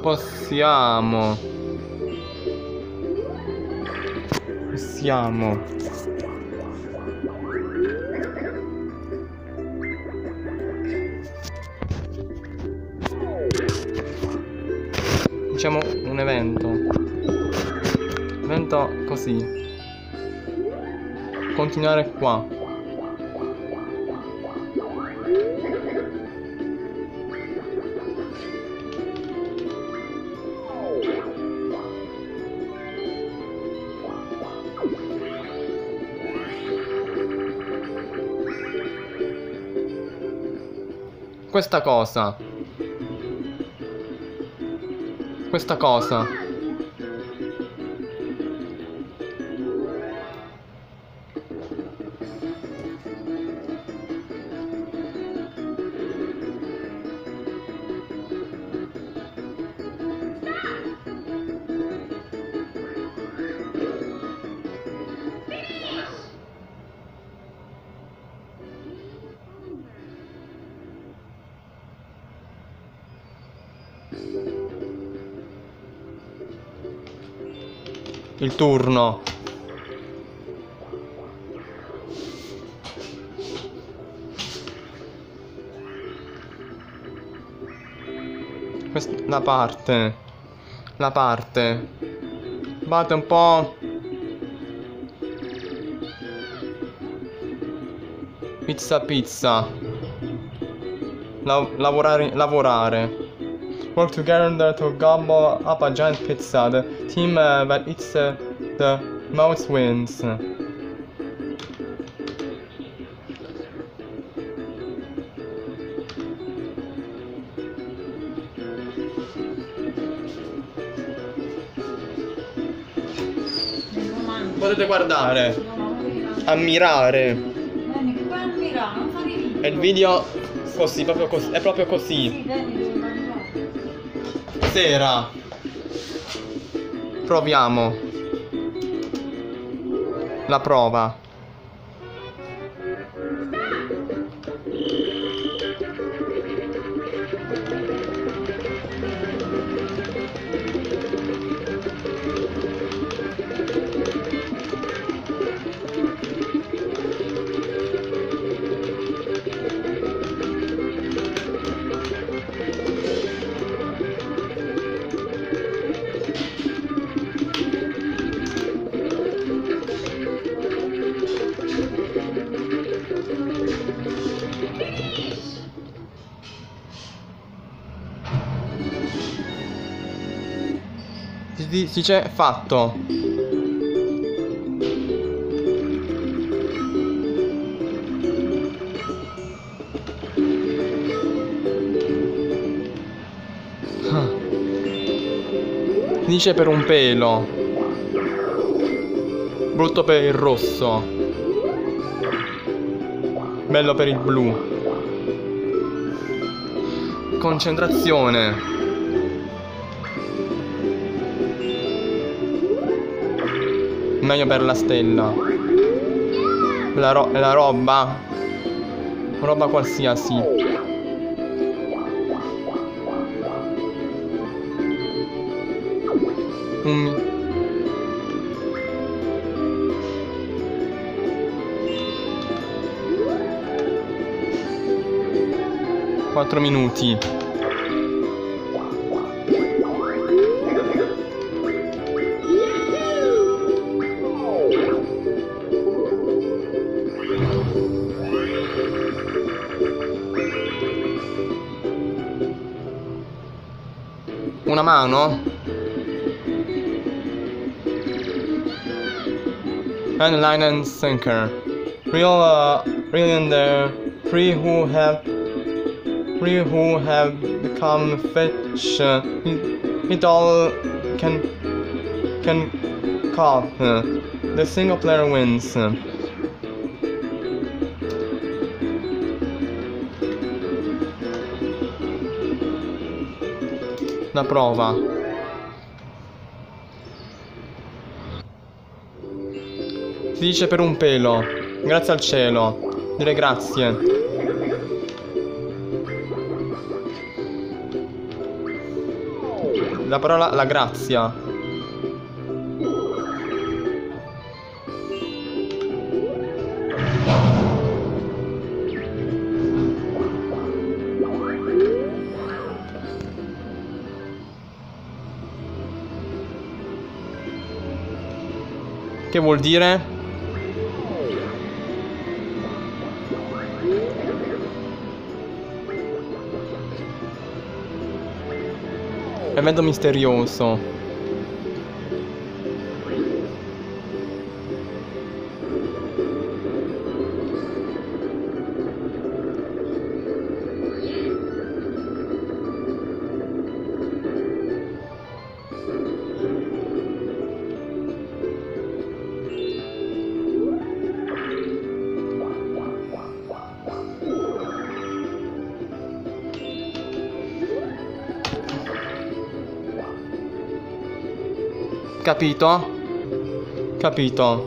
Possiamo. Diciamo un evento. Evento così. Continuare qua. Questa cosa. Il turno. La parte. Bate un po'. Pizza. Lavorare. Work together to gobble up a giant pizza. The team that eats the most wins. Potete guardare, ammirare. E il video così, proprio così, è proprio così. Sera. Proviamo. La prova. Si dice fatto. Si dice per un pelo. Brutto per il rosso. Bello per il blu. Concentrazione. Meglio per la stella. La roba. Roba qualsiasi. Quattro minuti. Una mano. And line and sinker. Real in there. Three who have become fish. It all can cop. The single player wins. La prova. Si dice per un pelo. Grazie al cielo. Dire grazie. La parola la grazia. Che vuol dire? Evento misterioso. Capito? Capito.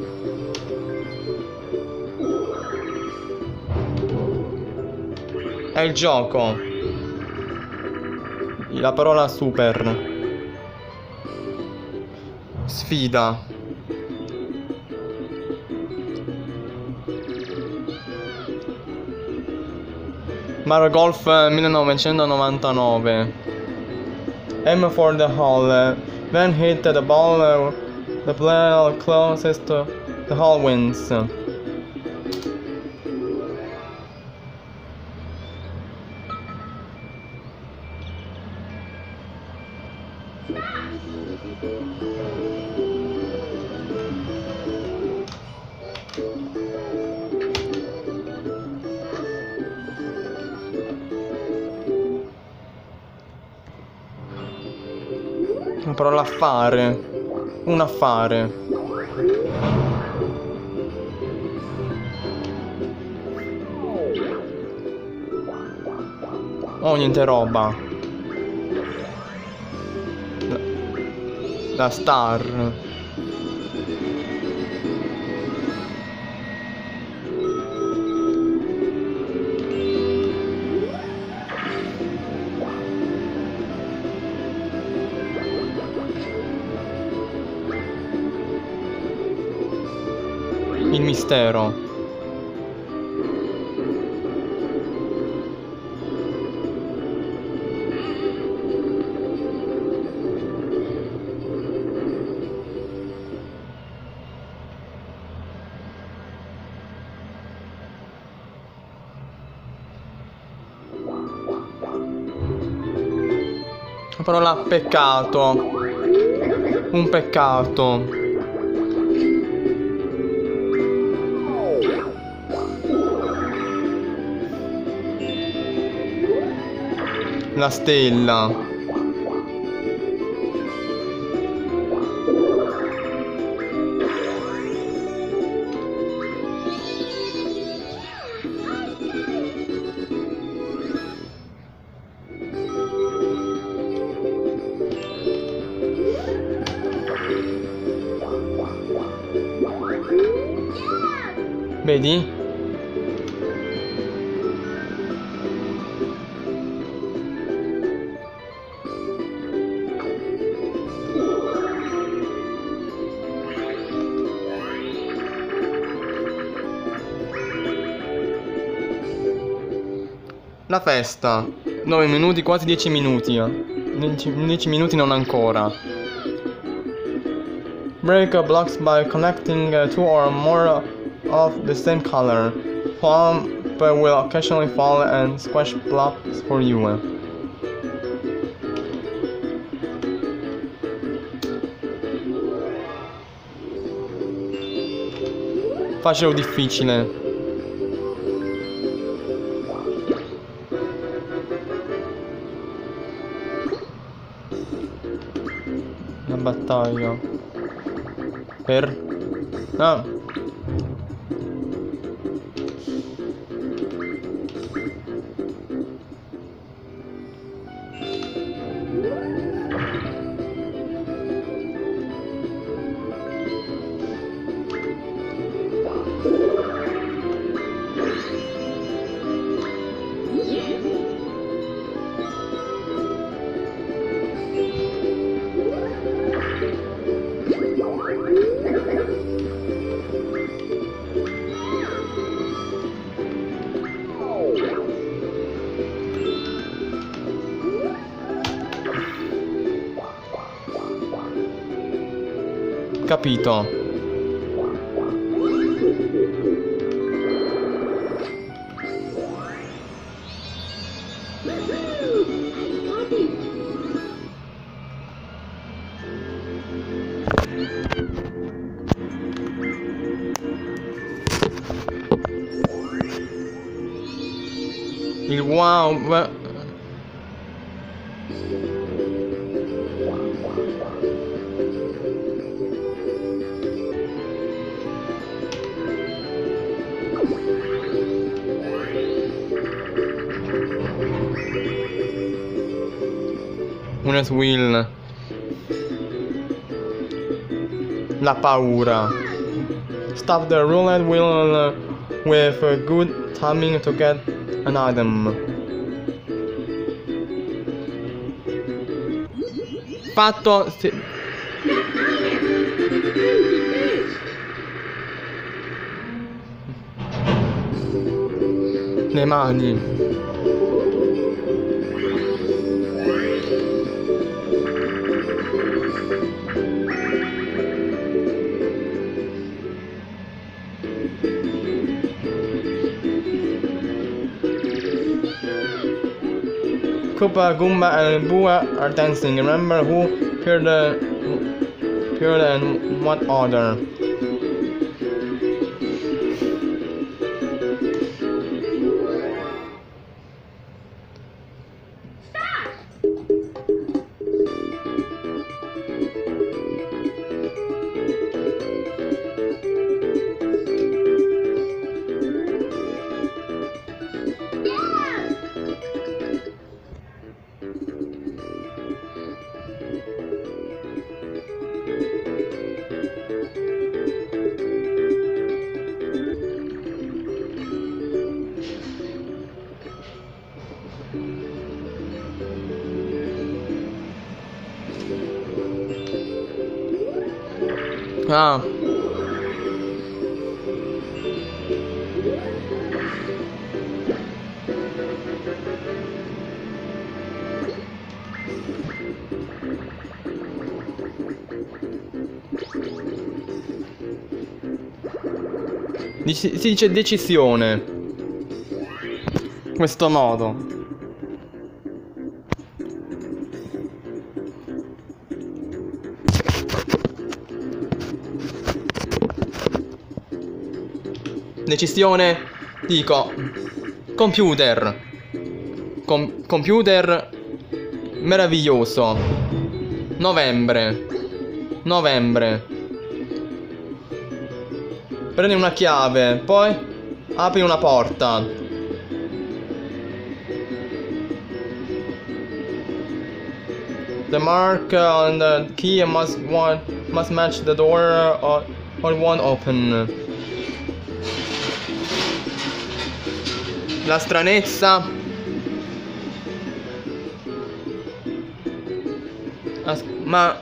È il gioco. La parola super. Sfida. Mario Golf 1999. Aim for the hole. Then hit the ball. The player closest to the hole wins. La parola affare. Un affare. Oh, niente roba. La star. Il mistero. La parola peccato. Un peccato. La stella. Vedi? La festa. 9 minuti, quasi 10 minuti. 10 minuti non ancora. Break blocks by connecting two or more of the same color. Plum will occasionally fall and squash blocks for you. Facile o difficile? La battaglia. Per... Ah. Capito. Il wow. Una will. La paura. Stop the roulette wheel with good timing to get an item. Fatto. Le mani. Koopa, Goomba, and Bua are dancing. Remember who appeared and what order. Ah. Si dice decisione. In questo modo. Decisione, dico, computer. Computer meraviglioso. Novembre. Prendi una chiave, poi apri una porta. The mark on the key must match the door or won't open. La stranezza. Ma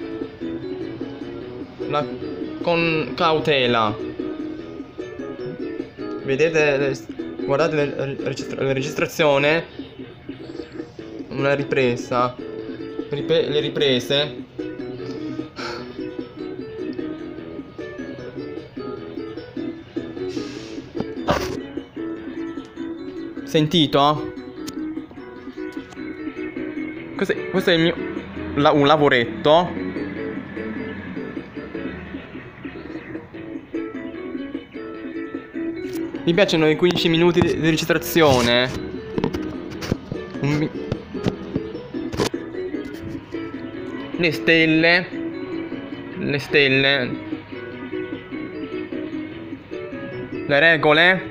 con cautela. Vedete, guardate la registrazione. Una ripresa. Le riprese. Sentito? Questo è il mio un lavoretto. Mi piacciono i 15 minuti di registrazione. Le stelle. Le regole.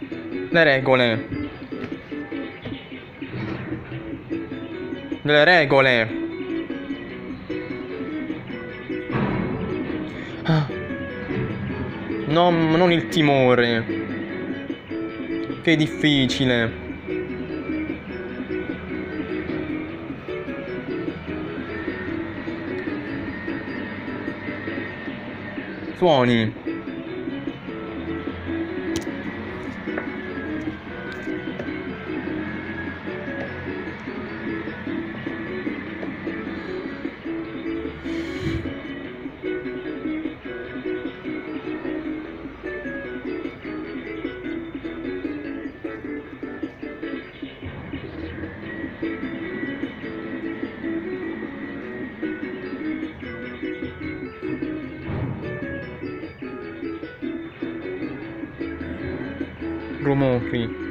Le regole. No, non il timore. Che difficile. Suoni. rumori.